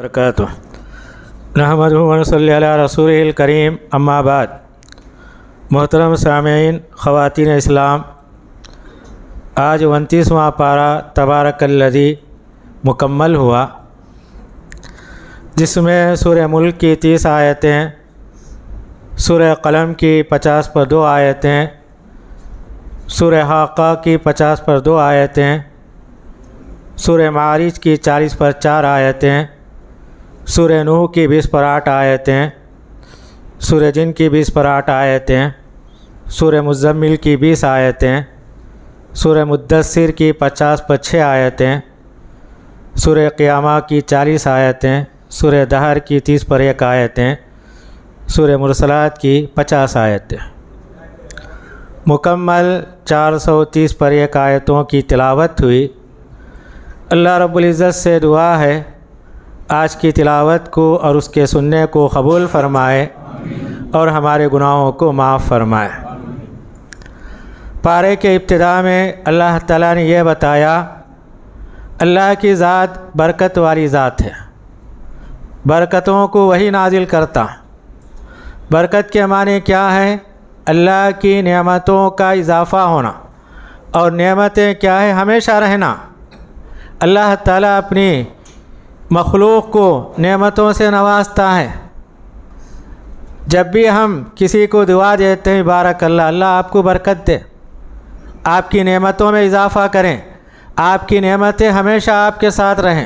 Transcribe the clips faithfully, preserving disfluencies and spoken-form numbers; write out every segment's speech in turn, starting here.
برکاتہ نحمدہ و نصلی علی رسولہ الکریم اما بعد۔ محترم سامعین، خواتین اسلام، آج انتیسواں پارہ تبارک الذی مکمل ہوا، جس میں سورہ ملک کی تیس آیتیں، سورہ قلم کی پچاس پر دو آیتیں، سورہ حاقہ کی پچاس پر دو آیتیں، سورہ معارج کی چالیس پر چار آیتیں، سورہ نوح کی بیس پر آٹھ آیتیں، سورہ جن کی بیس پر آٹھ آیتیں، سورہ مزمل کی بیس آیتیں، سورہ مدثر کی پچاس پر چھ آیتیں، سورہ قیامہ کی چالیس آیتیں، سورہ دہر کی تیس پر ایک آیتیں، سورہ مرسلات کی پچاس آیتیں، مکمل چار سو تیس پر ایک آیتوں کی تلاوت ہوئی۔ اللہ رب العزت سے دعا ہے آج کی تلاوت کو اور اس کے سننے کو قبول فرمائے اور ہمارے گناہوں کو معاف فرمائے۔ پارے کے ابتدا میں اللہ تعالیٰ نے یہ بتایا اللہ کی ذات برکت والی ذات ہے، برکتوں کو وہی نازل کرتا۔ برکت کے معنی کیا ہے؟ اللہ کی نعمتوں کا اضافہ ہونا، اور نعمتیں کیا ہے؟ ہمیشہ رہنا۔ اللہ تعالیٰ اپنی مخلوق کو نعمتوں سے نوازتا ہے۔ جب بھی ہم کسی کو دعا دیتے ہیں بارک اللہ، اللہ آپ کو برکت دے، آپ کی نعمتوں میں اضافہ کریں، آپ کی نعمتیں ہمیشہ آپ کے ساتھ رہیں۔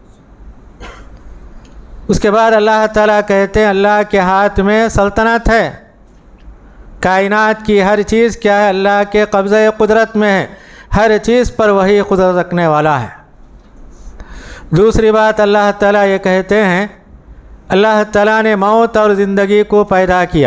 اس کے بعد اللہ تعالیٰ کہتے ہیں اللہ کے ہاتھ میں سلطنت ہے، کائنات کی ہر چیز کیا ہے؟ اللہ کے قبضہ قدرت میں ہے، ہر چیز پر وہی قدرت رکھنے والا ہے۔ دوسری بات اللہ تعالیٰ یہ کہتے ہیں اللہ تعالیٰ نے موت اور زندگی کو پیدا کیا۔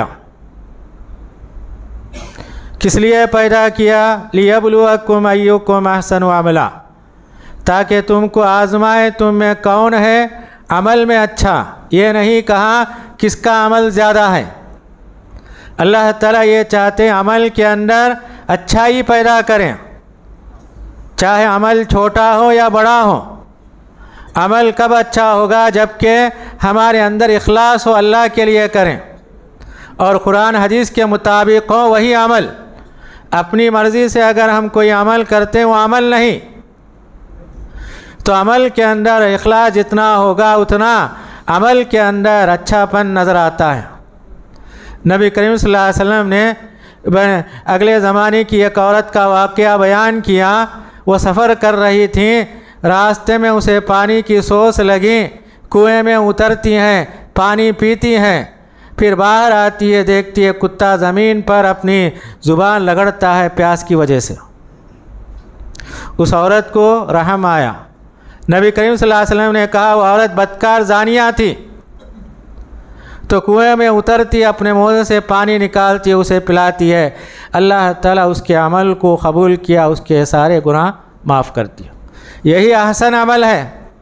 کس لیے پیدا کیا؟ لیبلوکم ایکم احسن عملا، تاکہ تم کو آزمائے تم میں کون ہے عمل میں اچھا۔ یہ نہیں کہا کس کا عمل زیادہ ہے، اللہ تعالیٰ یہ چاہتے ہیں عمل کے اندر اچھائی پیدا کریں، چاہے عمل چھوٹا ہو یا بڑا ہو۔ عمل کب اچھا ہوگا؟ جب کہ ہمارے اندر اخلاص ہو، اللہ کے لیے کریں، اور قرآن حدیث کے مطابق ہو وہی عمل۔ اپنی مرضی سے اگر ہم کوئی عمل کرتے ہیں وہ عمل نہیں۔ تو عمل کے اندر اخلاص جتنا ہوگا اتنا عمل کے اندر اچھا پن نظر آتا ہے۔ نبی کریم صلی اللہ علیہ وسلم نے اگلے زمانے کی ایک عورت کا واقعہ بیان کیا۔ وہ سفر کر رہی تھیں، راستے میں اسے پانی کی سوس لگی، کنویں میں اترتی ہیں، پانی پیتی ہیں، پھر باہر آتی ہے، دیکھتی ہے کتا زمین پر اپنی زبان لگڑتا ہے پیاس کی وجہ سے۔ اس عورت کو رحم آیا۔ نبی کریم صلی اللہ علیہ وسلم نے کہا وہ عورت بدکار زانیہ تھی، تو کنویں میں اترتی، اپنے منہ سے پانی نکالتی ہے، اسے پلاتی ہے، اللہ تعالیٰ اس کے عمل کو قبول کیا، اس کے سارے گناہ معاف کر دیا۔ یہی احسن عمل ہے۔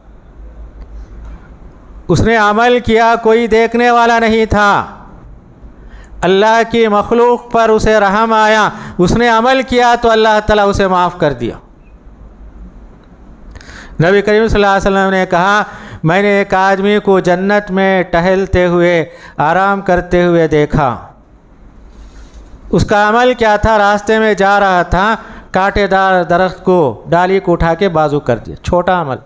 اس نے عمل کیا، کوئی دیکھنے والا نہیں تھا، اللہ کی مخلوق پر اسے رحم آیا، اس نے عمل کیا تو اللہ تعالیٰ اسے معاف کر دیا۔ نبی کریم صلی اللہ علیہ وسلم نے کہا میں نے ایک آدمی کو جنت میں ٹہلتے ہوئے آرام کرتے ہوئے دیکھا۔ اس کا عمل کیا تھا؟ راستے میں جا رہا تھا، کانٹے دار درخت کو ڈالی کو اٹھا کے بازو کر دیا، چھوٹا عمل۔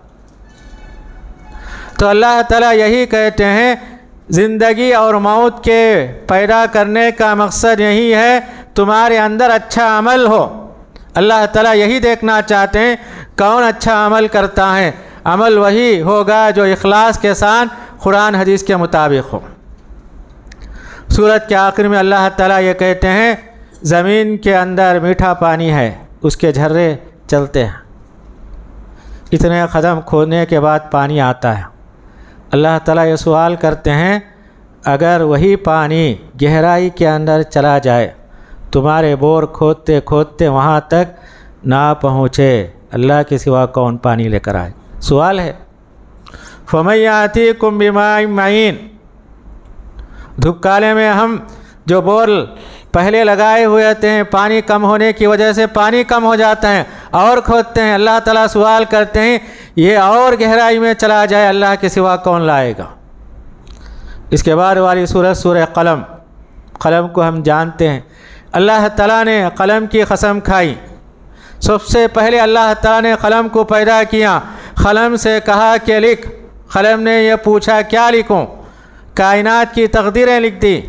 تو اللہ تعالیٰ یہی کہتے ہیں زندگی اور موت کے پیدا کرنے کا مقصد یہی ہے تمہارے اندر اچھا عمل ہو۔ اللہ تعالیٰ یہی دیکھنا چاہتے ہیں کون اچھا عمل کرتا ہے۔ عمل وہی ہوگا جو اخلاص کے ساتھ قرآن حدیث کے مطابق ہو۔ سورت کے آخر میں اللہ تعالیٰ یہ کہتے ہیں زمین کے اندر میٹھا پانی ہے، اس کے جھرے چلتے ہیں، اتنے قدم کھودنے کے بعد پانی آتا ہے۔ اللہ تعالیٰ یہ سوال کرتے ہیں اگر وہی پانی گہرائی کے اندر چلا جائے، تمہارے بور کھودتے کھودتے وہاں تک نہ پہنچے، اللہ کے سوا کون پانی لے کر آئے؟ سوال ہے۔ فَمَن يَأْتِيكُم بِمَاءٍ مَّعِينٍ، دھوپ کالے میں ہم جو بور پہلے لگائے ہوئے تھے، پانی کم ہونے کی وجہ سے پانی کم ہو جاتا ہے اور کھودتے ہیں۔ اللہ تعالیٰ سوال کرتے ہیں یہ اور گہرائی میں چلا جائے اللہ کے سوا کون لائے گا۔ اس کے بعد والی سورہ سورہ قلم، قلم کو ہم جانتے ہیں، اللہ تعالیٰ نے قلم کی قسم کھائی۔ سب سے پہلے اللہ تعالیٰ نے قلم کو پیدا کیا، قلم سے کہا کہ لکھ، قلم نے یہ پوچھا کیا لکھوں؟ کائنات کی تقدیریں لکھ دی۔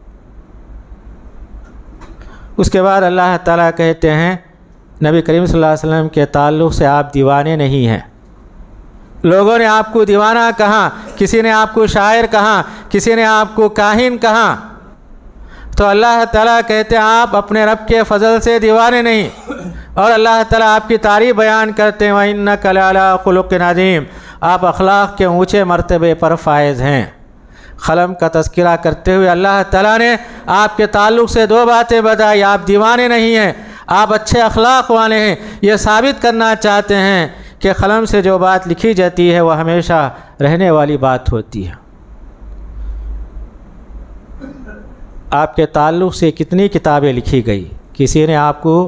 اس کے بعد اللہ تعالیٰ کہتے ہیں نبی کریم صلی اللہ علیہ وسلم کے تعلق سے آپ دیوانے نہیں ہیں۔ لوگوں نے آپ کو دیوانہ کہا، کسی نے آپ کو شاعر کہا، کسی نے آپ کو کاہن کہا، تو اللہ تعالیٰ کہتے ہیں آپ اپنے رب کے فضل سے دیوانے نہیں، اور اللہ تعالیٰ آپ کی تعریف بیان کرتے ہیں وَإِنَّكَ لَعَلَىٰ خُلُقٍ عَظِيمٍ، آپ اخلاق کے اونچے مرتبے پر فائز ہیں۔ قلم کا تذکرہ کرتے ہوئے اللہ تعالیٰ نے آپ کے تعلق سے دو باتیں بتائی، آپ دیوانے نہیں ہیں، آپ اچھے اخلاق والے ہیں۔ یہ ثابت کرنا چاہتے ہیں کہ قلم سے جو بات لکھی جاتی ہے وہ ہمیشہ رہنے والی بات ہوتی ہے۔ آپ کے تعلق سے کتنی کتابیں لکھی گئی، کسی نے آپ کو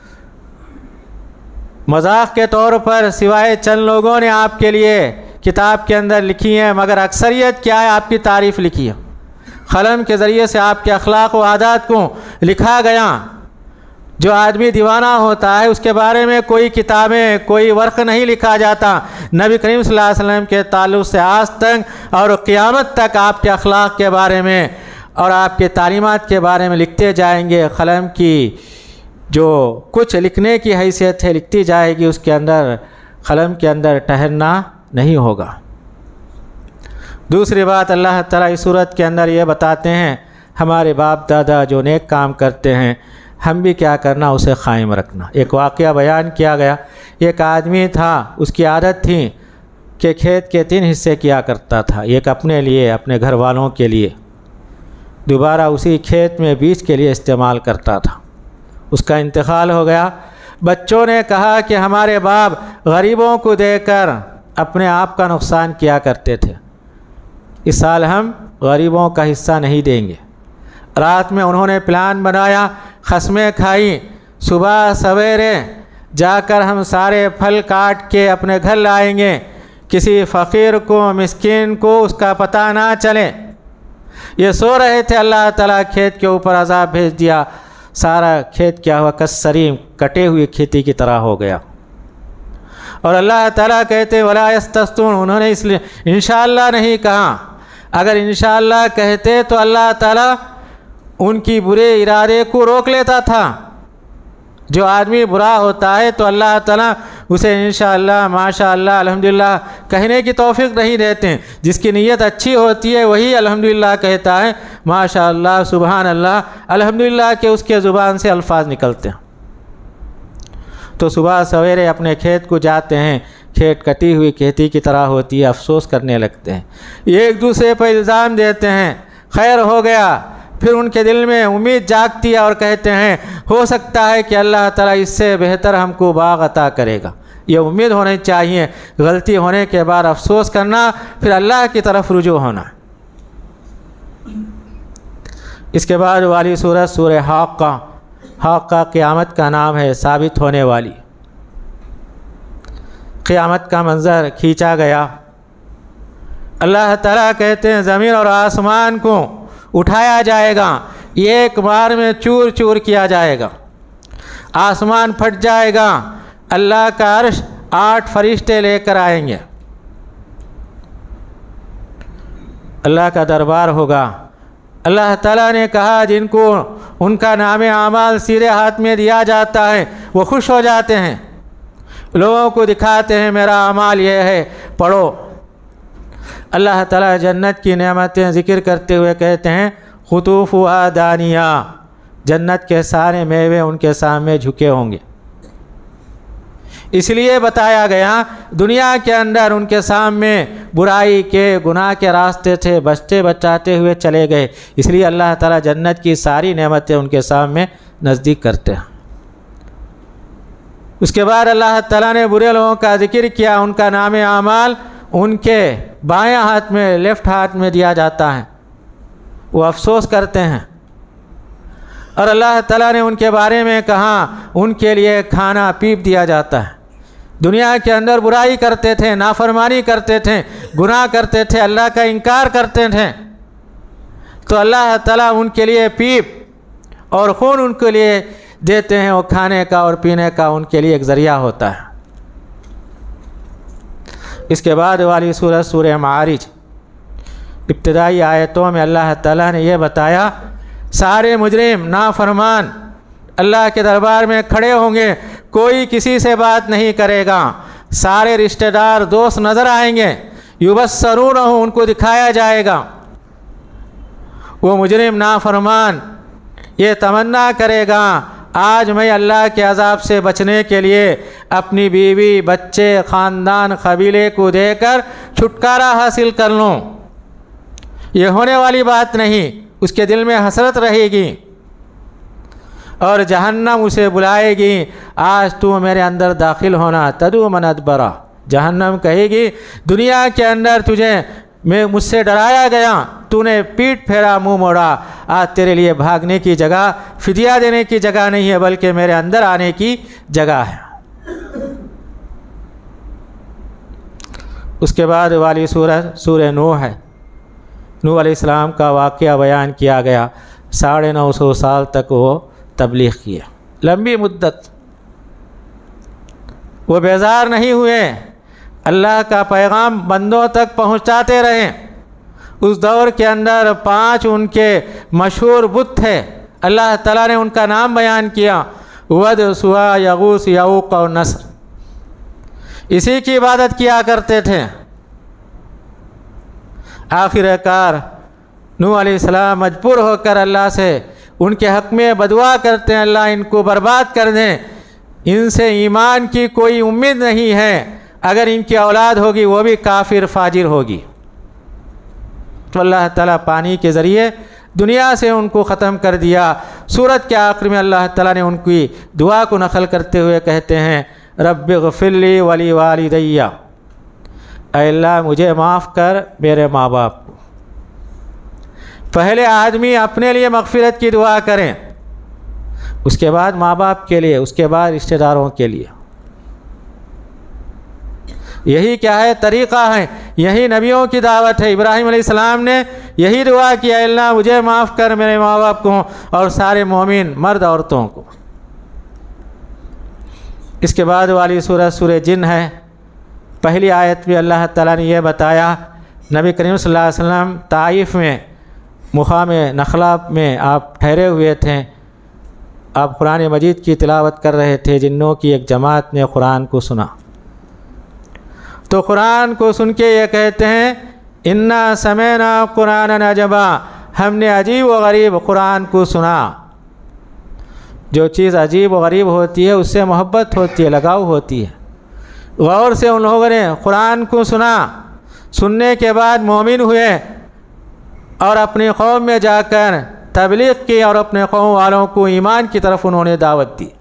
مذاق کے طور پر سوائے چند لوگوں نے آپ کے لیے کتاب کے اندر لکھی ہیں، مگر اکثریت کیا ہے آپ کی تعریف لکھی ہے۔ قلم کے ذریعے سے آپ کے اخلاق و عادات کو لکھا گیا۔ جو آدمی دیوانہ ہوتا ہے اس کے بارے میں کوئی کتابیں کوئی ورق نہیں لکھا جاتا۔ نبی کریم صلی اللہ علیہ وسلم کے تعلق سے آج تک اور قیامت تک آپ کے اخلاق کے بارے میں اور آپ کے تعلیمات کے بارے میں لکھتے جائیں گے۔ قلم کی جو کچھ لکھنے کی حیثیت ہے لکھتی جائے گی، اس کے اندر قلم کے اندر ٹھہرنا نہیں ہوگا۔ دوسری بات اللہ تعالیٰ اس صورت کے اندر یہ بتاتے ہیں ہمارے باپ دادا جو نیک کام کرتے ہیں ہم بھی کیا کرنا، اسے قائم رکھنا۔ ایک واقعہ بیان کیا گیا، ایک آدمی تھا، اس کی عادت تھی کہ کھیت کے تین حصے کیا کرتا تھا، ایک اپنے لیے، اپنے گھر والوں کے لیے، دوبارہ اسی کھیت میں بیج کے لیے استعمال کرتا تھا۔ اس کا انتقال ہو گیا۔ بچوں نے کہا کہ ہمارے باپ غریبوں کو دے کر اپنے آپ کا نقصان کیا کرتے تھے، اس سال ہم غریبوں کا حصہ نہیں دیں گے۔ رات میں انہوں نے پلان بنایا، قسمیں کھائی، صبح سویرے جا کر ہم سارے پھل کاٹ کے اپنے گھر لائیں گے، کسی فقیر کو مسکین کو اس کا پتہ نہ چلے۔ یہ سو رہے تھے، اللہ تعالیٰ کھیت کے اوپر عذاب بھیج دیا، سارا کھیت کیا ہوا، کسریم کٹے ہوئے کھیتی کی طرح ہو گیا۔ اور اللہ تعالیٰ کہتے وَلَا يَسْتَثْنُونَ، انہوں نے اس لیے انشاءاللہ نہیں کہا۔ اگر انشاءاللہ کہتے تو اللہ تعالیٰ ان کی برے ارادے کو روک لیتا تھا۔ جو آدمی برا ہوتا ہے تو اللہ تعالیٰ اسے انشاءاللہ، ماشاءاللہ، الحمدللہ کہنے کی توفیق نہیں دیتے۔ جس کی نیت اچھی ہوتی ہے وہی الحمدللہ کہتا ہے، ماشاءاللہ، سبحان اللہ، الحمدللہ کہ اس کے زبان سے الفاظ نکلتے ہیں۔ تو صبح سویرے اپنے کھیت کو جاتے ہیں، کھیت کٹی ہوئی کھیتی کی طرح ہوتی ہے، افسوس کرنے لگتے ہیں، ایک دوسرے پر الزام دیتے ہیں، خیر ہو گیا۔ پھر ان کے دل میں امید جاگتی ہے اور کہتے ہیں ہو سکتا ہے کہ اللہ تعالیٰ اس سے بہتر ہم کو باغ عطا کرے گا۔ یہ امید ہونی چاہیے، غلطی ہونے کے بعد افسوس کرنا، پھر اللہ کی طرف رجوع ہونا۔ اس کے بعد والی سورت سورہ حاقہ، حاقہ قیامت کا نام ہے، ثابت ہونے والی۔ قیامت کا منظر کھینچا گیا۔ اللہ تعالیٰ کہتے ہیں زمین اور آسمان کو اٹھایا جائے گا، ایک بار میں چور چور کیا جائے گا، آسمان پھٹ جائے گا، اللہ کا عرش آٹھ فرشتے لے کر آئیں گے، اللہ کا دربار ہوگا۔ اللہ تعالیٰ نے کہا جن کو ان کا نام اعمال سیدھے ہاتھ میں دیا جاتا ہے وہ خوش ہو جاتے ہیں، لوگوں کو دکھاتے ہیں میرا اعمال یہ ہے، پڑھو۔ اللہ تعالیٰ جنت کی نعمتیں ذکر کرتے ہوئے کہتے ہیں قطوفھا دانیہ، جنت کے سارے میوے ان کے سامنے جھکے ہوں گے۔ اس لیے بتایا گیا دنیا کے اندر ان کے سامنے برائی کے گناہ کے راستے تھے، بچتے بچاتے ہوئے چلے گئے، اس لیے اللہ تعالیٰ جنت کی ساری نعمتیں ان کے سامنے نزدیک کرتے ہیں۔ اس کے بعد اللہ تعالیٰ نے برے لوگوں کا ذکر کیا، ان کا نام اعمال ان کے بائیں ہاتھ میں، لیفٹ ہاتھ میں دیا جاتا ہے، وہ افسوس کرتے ہیں۔ اور اللہ تعالیٰ نے ان کے بارے میں کہا ان کے لیے کھانا پیپ دیا جاتا ہے، دنیا کے اندر برائی کرتے تھے، نافرمانی کرتے تھے، گناہ کرتے تھے، اللہ کا انکار کرتے تھے، تو اللہ تعالیٰ ان کے لیے پیپ اور خون ان کے لیے دیتے ہیں، وہ کھانے کا اور پینے کا ان کے لیے ایک ذریعہ ہوتا ہے۔ اس کے بعد والی سورہ سورہ معارج، ابتدائی آیتوں میں اللہ تعالیٰ نے یہ بتایا سارے مجرم نافرمان اللہ کے دربار میں کھڑے ہوں گے، کوئی کسی سے بات نہیں کرے گا، سارے رشتہ دار دوست نظر آئیں گے، یبصرونہ ان کو دکھایا جائے گا۔ وہ مجرم نافرمان یہ تمنا کرے گا آج میں اللہ کے عذاب سے بچنے کے لیے اپنی بیوی، بچے، خاندان، قبیلے کو دے کر چھٹکارا حاصل کر لوں۔ یہ ہونے والی بات نہیں، اس کے دل میں حسرت رہے گی، اور جہنم اسے بلائے گی آج تو میرے اندر داخل ہونا، تدعو من ادبرا۔ جہنم کہے گی دنیا کے اندر تجھے میں مجھ سے ڈرایا گیا، تو نے پیٹ پھیرا، منہ موڑا، آج تیرے لیے بھاگنے کی جگہ، فدیہ دینے کی جگہ نہیں ہے، بلکہ میرے اندر آنے کی جگہ ہے۔ اس کے بعد والی سورہ سورہ نوح ہے۔ نوح علیہ السلام کا واقعہ بیان کیا گیا، ساڑھے نو سو سال تک وہ تبلیغ کیا، لمبی مدت وہ بیزار نہیں ہوئے، اللہ کا پیغام بندوں تک پہنچاتے رہے۔ اس دور کے اندر پانچ ان کے مشہور بت تھے، اللہ تعالیٰ نے ان کا نام بیان کیا، ود، سوا، یغوث، یعوق اور نصر، اسی کی عبادت کیا کرتے تھے۔ آخر کار نوح علیہ السلام مجبور ہو کر اللہ سے ان کے حق میں بدعا کرتے ہیں، اللہ ان کو برباد کر دیں، ان سے ایمان کی کوئی امید نہیں ہے، اگر ان کی اولاد ہوگی وہ بھی کافر فاجر ہوگی۔ تو اللہ تعالیٰ پانی کے ذریعے دنیا سے ان کو ختم کر دیا۔ سورت کے آخر میں اللہ تعالیٰ نے ان کی دعا کو نقل کرتے ہوئے کہتے ہیں رب اغفر لی ولی والدی، اے اللہ مجھے معاف کر میرے ماں باپ کو۔ پہلے آدمی اپنے لیے مغفرت کی دعا کریں، اس کے بعد ماں باپ کے لیے، اس کے بعد رشتہ داروں کے لیے۔ یہی کیا ہے طریقہ ہے، یہی نبیوں کی دعوت ہے۔ ابراہیم علیہ السلام نے یہی دعا کیا، اے اللہ مجھے معاف کر میرے ماں باپ کو اور سارے مومن مرد عورتوں کو۔ اس کے بعد والی سورہ سورہ جن ہے۔ پہلی آیت میں اللہ تعالیٰ نے یہ بتایا نبی کریم صلی اللہ علیہ وسلم طائف میں مقام نخلا میں آپ ٹھہرے ہوئے تھے، آپ قرآن مجید کی تلاوت کر رہے تھے، جنوں کی ایک جماعت نے قرآن کو سنا، تو قرآن کو سن کے یہ کہتے ہیں انا سمعنا قرآنا عجبا، ہم نے عجیب و غریب قرآن کو سنا۔ جو چیز عجیب و غریب ہوتی ہے اس سے محبت ہوتی ہے، لگاؤ ہوتی ہے۔ غور سے ان لوگوں نے قرآن کو سنا، سننے کے بعد مومن ہوئے اور اپنی قوم میں جا کر تبلیغ کی اور اپنے قوم والوں کو ایمان کی طرف انہوں نے دعوت دی۔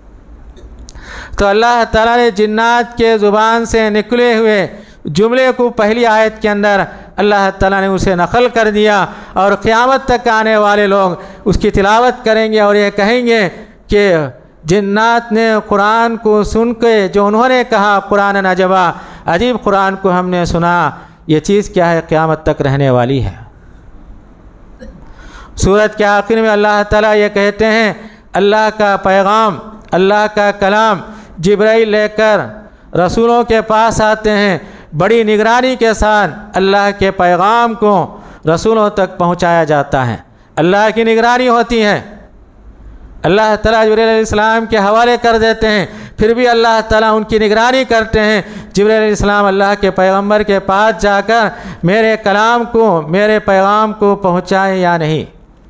تو اللہ تعالیٰ نے جنات کے زبان سے نکلے ہوئے جملے کو پہلی آیت کے اندر اللہ تعالیٰ نے اسے نقل کر دیا، اور قیامت تک آنے والے لوگ اس کی تلاوت کریں گے اور یہ کہیں گے کہ جنات نے قرآن کو سن کے جو انہوں نے کہا قرآن عجبا، عجیب قرآن کو ہم نے سنا، یہ چیز کیا ہے قیامت تک رہنے والی ہے۔ سورت کے آخر میں اللہ تعالیٰ یہ کہتے ہیں اللہ کا پیغام، اللہ کا کلام جبرائیل لے کر رسولوں کے پاس آتے ہیں، بڑی نگرانی کے ساتھ اللہ کے پیغام کو رسولوں تک پہنچایا جاتا ہے، اللہ کی نگرانی ہوتی ہے۔ اللہ تعالیٰ جبرائیل علیہ السلام کے حوالے کر دیتے ہیں، پھر بھی اللہ تعالیٰ ان کی نگرانی کرتے ہیں۔ جبرائیل علیہ السلام اللہ کے پیغمبر کے پاس جا کر میرے کلام کو، میرے پیغام کو پہنچائیں یا نہیں۔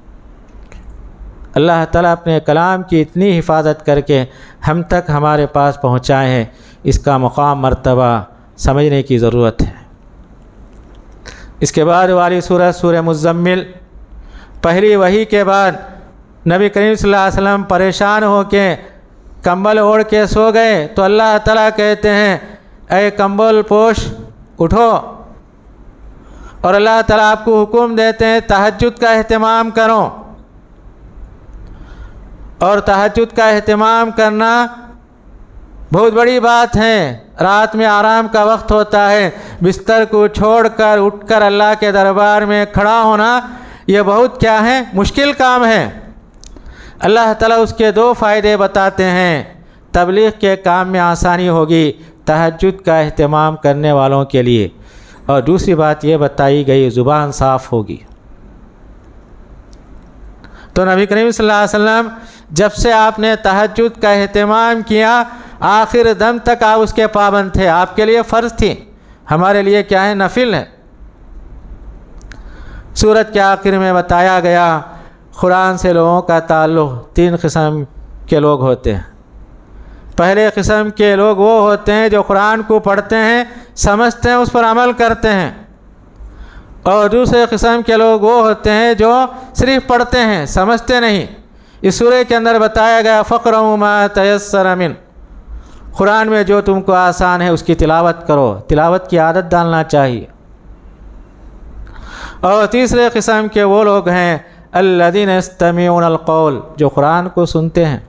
اللہ تعالیٰ اپنے کلام کی اتنی حفاظت کر کے ہم تک ہمارے پاس پہنچائے ہیں، اس کا مقام مرتبہ سمجھنے کی ضرورت ہے۔ اس کے بعد والی سورہ سورہ مزمل، پہلی وحی کے بعد نبی کریم صلی اللہ علیہ وسلم پریشان ہو کے کمبل اوڑھ کے سو گئے تو اللہ تعالیٰ کہتے ہیں اے کمبل پوش اٹھو، اور اللہ تعالیٰ آپ کو حکم دیتے ہیں تہجد کا اہتمام کرو، اور تہجد کا اہتمام کرنا بہت بڑی بات ہے۔ رات میں آرام کا وقت ہوتا ہے، بستر کو چھوڑ کر اٹھ کر اللہ کے دربار میں کھڑا ہونا، یہ بہت کیا ہے، مشکل کام ہے۔ اللہ تعالیٰ اس کے دو فائدے بتاتے ہیں۔ تبلیغ کے کام میں آسانی ہوگی تہجد کا اہتمام کرنے والوں کے لیے، اور دوسری بات یہ بتائی گئی زبان صاف ہوگی۔ تو نبی کریم صلی اللہ علیہ وسلم جب سے آپ نے تہجد کا اہتمام کیا، آخر دم تک آپ اس کے پابند تھے۔ آپ کے لیے فرض تھی، ہمارے لیے کیا ہے، نفل ہے۔ سورت کے آخر میں بتایا گیا قرآن سے لوگوں کا تعلق تین قسم کے لوگ ہوتے ہیں۔ پہلے قسم کے لوگ وہ ہوتے ہیں جو قرآن کو پڑھتے ہیں، سمجھتے ہیں، اس پر عمل کرتے ہیں، اور دوسرے قسم کے لوگ وہ ہوتے ہیں جو صرف پڑھتے ہیں، سمجھتے نہیں۔ اس سورہ کے اندر بتایا گیا فَقْرَؤْا مَا تَيَسَّرَ مِنْ، قرآن میں جو تم کو آسان ہے اس کی تلاوت کرو، تلاوت کی عادت ڈالنا چاہیے۔ اور تیسرے قسم کے وہ لوگ ہیں الذین یستمعون القول، جو قرآن کو سنتے ہیں،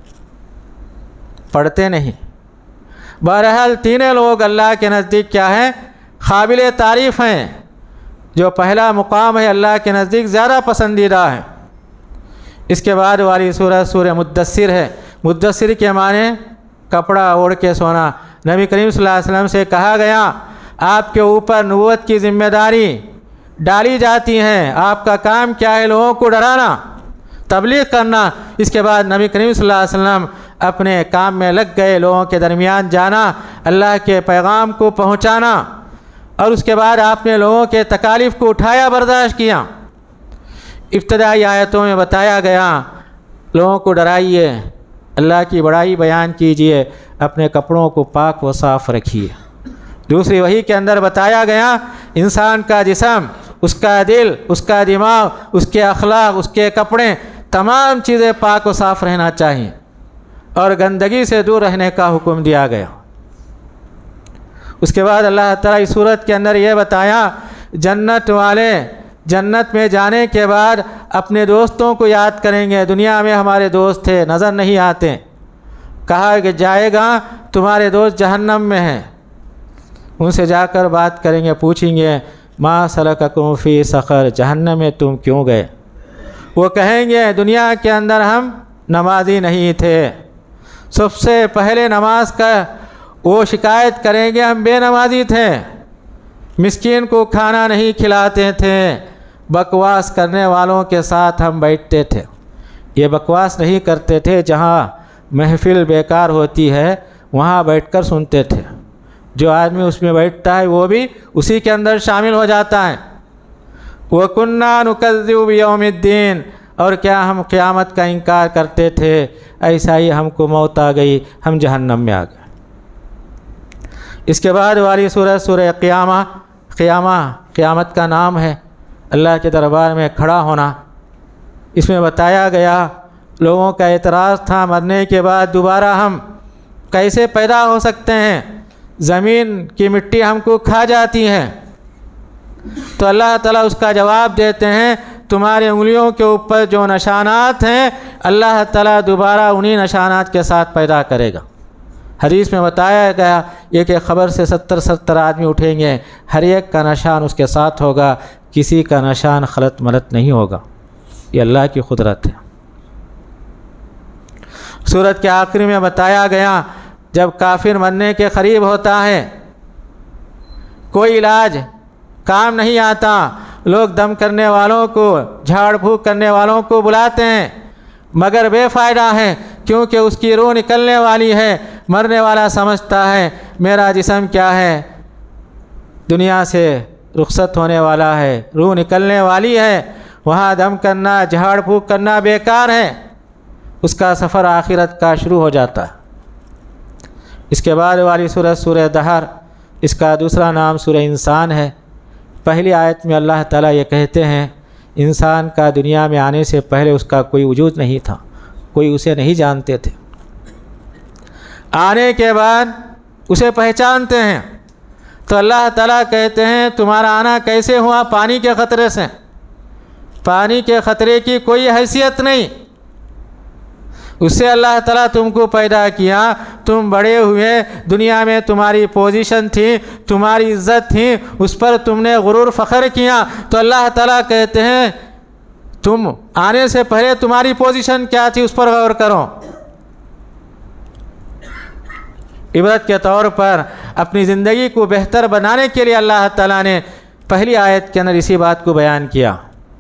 پڑھتے نہیں۔ بہرحال تینوں لوگ اللہ کے نزدیک کیا ہیں، قابل تعریف ہیں۔ جو پہلا مقام ہے اللہ کے نزدیک زیادہ پسندیدہ ہے۔ اس کے بعد والی سورہ سورہ مدثر ہے۔ مدثر کے معنی کپڑا اوڑھ کے سونا۔ نبی کریم صلی اللہ علیہ وسلم سے کہا گیا آپ کے اوپر نبوت کی ذمہ داری ڈالی جاتی ہے، آپ کا کام کیا ہے، لوگوں کو ڈرانا، تبلیغ کرنا۔ اس کے بعد نبی کریم صلی اللہ علیہ وسلم اپنے کام میں لگ گئے، لوگوں کے درمیان جانا، اللہ کے پیغام کو پہنچانا، اور اس کے بعد آپ نے لوگوں کے تکالیف کو اٹھایا، برداشت کیا۔ ابتدائی آیتوں میں بتایا گیا لوگوں کو ڈرائیے، اللہ کی بڑائی بیان کیجیے، اپنے کپڑوں کو پاک و صاف رکھیے۔ دوسری وحی کے اندر بتایا گیا انسان کا جسم، اس کا دل، اس کا دماغ، اس کے اخلاق، اس کے کپڑے، تمام چیزیں پاک و صاف رہنا چاہیے، اور گندگی سے دور رہنے کا حکم دیا گیا۔ اس کے بعد اللہ تعالیٰ اس صورت کے اندر یہ بتایا جنت والے جنت میں جانے کے بعد اپنے دوستوں کو یاد کریں گے۔ دنیا میں ہمارے دوست تھے، نظر نہیں آتے، کہا کہ جائے گا تمہارے دوست جہنم میں ہیں، ان سے جا کر بات کریں گے، پوچھیں گے ما سلککم فی سقر، جہنم میں تم کیوں گئے؟ وہ کہیں گے دنیا کے اندر ہم نمازی نہیں تھے۔ سب سے پہلے نماز کا وہ شکایت کریں گے ہم بے نمازی تھے، مسکین کو کھانا نہیں کھلاتے تھے، بکواس کرنے والوں کے ساتھ ہم بیٹھتے تھے۔ یہ بکواس نہیں کرتے تھے، جہاں محفل بیکار ہوتی ہے وہاں بیٹھ کر سنتے تھے۔ جو آدمی اس میں بیٹھتا ہے وہ بھی اسی کے اندر شامل ہو جاتا ہے۔ وَكُنَّا نُكَذِّبُ بِيَوْمِ الدِّينِ، اور کیا ہم قیامت کا انکار کرتے تھے، ایسا ہی ہم کو موت آ گئی، ہم جہنم میں آ گئے۔ اس کے بعد والی سورہ سورہ قیامہ، قیامہ قیامت کا نام ہے، اللہ کے دربار میں کھڑا ہونا۔ اس میں بتایا گیا لوگوں کا اعتراض تھا مرنے کے بعد دوبارہ ہم کیسے پیدا ہو سکتے ہیں، زمین کی مٹی ہم کو کھا جاتی ہے۔ تو اللہ تعالیٰ اس کا جواب دیتے ہیں تمہاری انگلیوں کے اوپر جو نشانات ہیں اللہ تعالیٰ دوبارہ انہی نشانات کے ساتھ پیدا کرے گا۔ حدیث میں بتایا گیا ایک ایک خبر سے ستر ستر آدمی اٹھیں گے، ہر ایک کا نشان اس کے ساتھ ہوگا، کسی کا نشان خلط ملط نہیں ہوگا۔ یہ اللہ کی قدرت ہے۔ سورت کے آخر میں بتایا گیا جب کافر مرنے کے قریب ہوتا ہے، کوئی علاج کام نہیں آتا، لوگ دم کرنے والوں کو، جھاڑ پھونک کرنے والوں کو بلاتے ہیں، مگر بے فائدہ ہے، کیونکہ اس کی روح نکلنے والی ہے۔ مرنے والا سمجھتا ہے میرا جسم کیا ہے، دنیا سے رخصت ہونے والا ہے، روح نکلنے والی ہے، وہاں دم کرنا، جھاڑ پھونک کرنا بیکار ہے، اس کا سفر آخرت کا شروع ہو جاتا ہے۔ اس کے بعد والی سورہ سورہ دہر، اس کا دوسرا نام سورہ انسان ہے۔ پہلی آیت میں اللہ تعالیٰ یہ کہتے ہیں انسان کا دنیا میں آنے سے پہلے اس کا کوئی وجود نہیں تھا، کوئی اسے نہیں جانتے تھے، آنے کے بعد اسے پہچانتے ہیں۔ تو اللہ تعالیٰ کہتے ہیں تمہارا آنا کیسے ہوا؟ پانی کے خطرے سے۔ پانی کے خطرے کی کوئی حیثیت نہیں، उससे अल्लाह ताला तुमको पैदा किया, तुम बड़े हुए, दुनिया में तुम्हारी पोजीशन थी, तुम्हारी इज्जत थी, उस पर तुमने गुरूर फ़ख्र किया, तो अल्लाह ताला कहते हैं तुम आने से पहले तुम्हारी पोजीशन क्या थी उस पर गौर करो। इबरत के तौर पर अपनी ज़िंदगी को बेहतर बनाने के लिए अल्लाह ताला ने पहली आयत के अंदर इसी बात को बयान किया।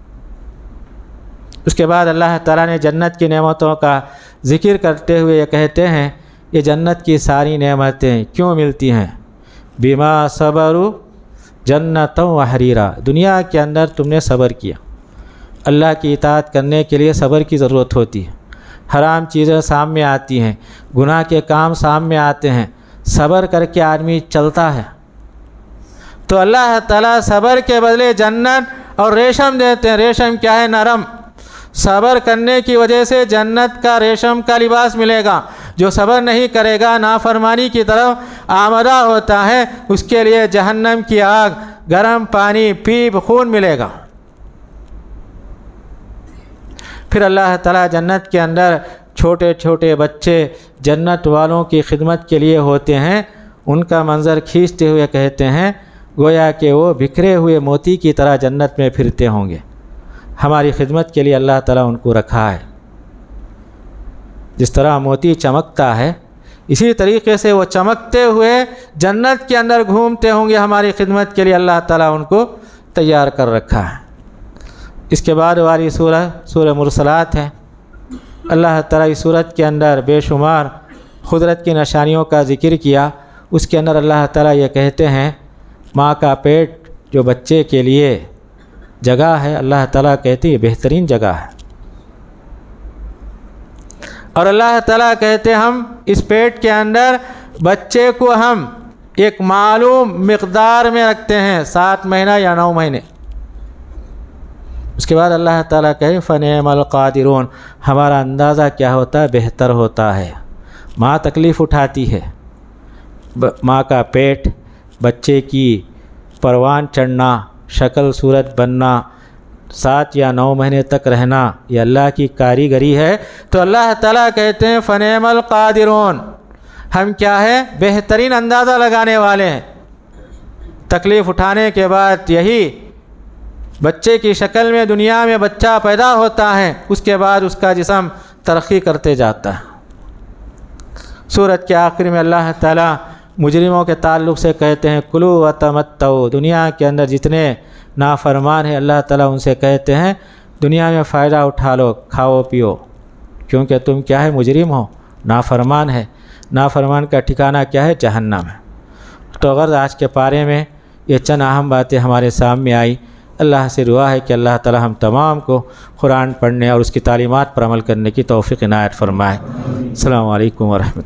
उसके बाद अल्लाह ताला ने जन्नत की नेमतों का ज़िक्र करते हुए ये कहते हैं, ये जन्नत की सारी नेमतें क्यों मिलती हैं? बिमा सबरु जन्नतों व हरीरा, दुनिया के अंदर तुमने सब्र किया, अल्लाह की इताअत करने के लिए सब्र की ज़रूरत होती है, हराम चीज़ें सामने आती हैं, गुनाह के काम सामने आते हैं, सब्र करके आदमी चलता है, तो अल्लाह ताला सब्र के बदले जन्नत और रेशम देते हैं। रेशम क्या है? नरम। सब्र करने की वजह से जन्नत का रेशम का लिबास मिलेगा। जो सब्र नहीं करेगा, नाफरमानी की तरफ आमदा होता है, उसके लिए जहन्नम की आग, गर्म पानी, पीप खून मिलेगा। फिर अल्लाह ताला जन्नत के अंदर छोटे छोटे बच्चे जन्नत वालों की खिदमत के लिए होते हैं। उनका मंज़र खींचते हुए कहते हैं गोया कि वो बिखरे हुए मोती की तरह जन्नत में फिरते होंगे। हमारी खिदमत के लिए अल्लाह ताला उनको रखा है। जिस तरह मोती चमकता है, इसी तरीके से वो चमकते हुए जन्नत के अंदर घूमते होंगे। हमारी खिदमत के लिए अल्लाह ताला उनको तैयार कर रखा है। इसके बाद वाली सूरह सूरह मुरसलात है। अल्लाह ताला इस सूरत के अंदर बेशुमार खुदरत की निशानियों का ज़िक्र किया। उसके अंदर अल्लाह ताला ये कहते हैं, माँ का पेट जो बच्चे के लिए जगह है, अल्लाह ताला कहती है बेहतरीन जगह है। और अल्लाह ताला कहते हैं हम इस पेट के अंदर बच्चे को हम एक मालूम मिक़दार में रखते हैं, सात महीना या नौ महीने। उसके बाद अल्लाह ताला कहे फ़निअमल क़ादिरून, हमारा अंदाज़ा क्या होता है? बेहतर होता है। माँ तकलीफ़ उठाती है, माँ का पेट, बच्चे की परवान चढ़ना, शक्ल सूरत बनना, सात या नौ महीने तक रहना, ये अल्लाह की कारीगरी है। तो अल्लाह ताला कहते हैं फ़निअमल क़ादिरून, हम क्या है? बेहतरीन अंदाज़ा लगाने वाले हैं। तकलीफ़ उठाने के बाद यही बच्चे की शक्ल में दुनिया में बच्चा पैदा होता है, उसके बाद उसका जिस्म तरक्की करते जाता है। सूरत के आखिर में अल्लाह ताला मुजरिमों के ताल्लुक़ से कहते हैं कुलू व तमत्तऊ, दुनिया के अंदर जितने नाफरमान हैं अल्लाह ताला उनसे कहते हैं दुनिया में फ़ायदा उठा लो, खाओ पियो, क्योंकि तुम क्या है? मुजरिम हो, नाफरमान है। नाफरमान का ठिकाना क्या है? जहन्नम है। तो अगर आज के पारे में ये चंद अहम बातें हमारे सामने आई, अल्लाह से दुआ है कि अल्लाह ताला हम तमाम को कुरान पढ़ने और उसकी तालीमात पर अमल करने की तौफ़ीक़ इनायत फ़रमाए। अस्सलामु अलैकुम व रहमतुल्लाह।